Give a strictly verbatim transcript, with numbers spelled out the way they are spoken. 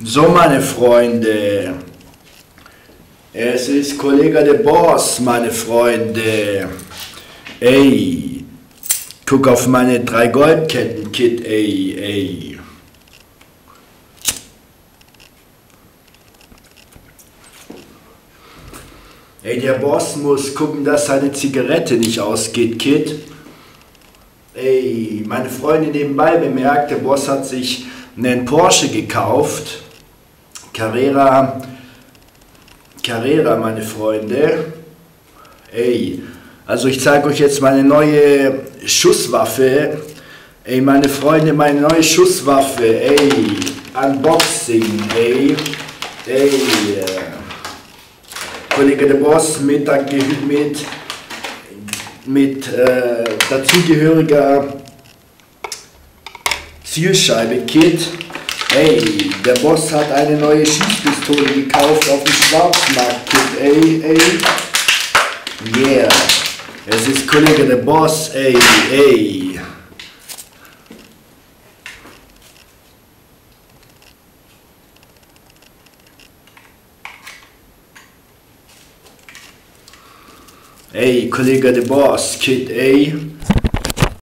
So, meine Freunde, es ist Kollege der Boss, meine Freunde. Ey, guck auf meine drei Goldketten, Kid, ey, ey. Ey, der Boss muss gucken, dass seine Zigarette nicht ausgeht, Kid. Ey, meine Freunde nebenbei bemerkt, der Boss hat sich einen Porsche gekauft. Carrera, Carrera, meine Freunde. Ey, also ich zeige euch jetzt meine neue Schusswaffe. Ey, meine Freunde, meine neue Schusswaffe. Ey, Unboxing, ey. Ey, äh, Kollege der Boss mit, mit, mit äh, dazugehöriger Zielscheibe, Kit. Ey, der Boss hat eine neue Schießpistole gekauft auf dem Schwarzmarkt, Kid, ey, ey. Yeah, es ist Kollege der Boss, ey, ey. Ey, Kollege der Boss, Kid, ey.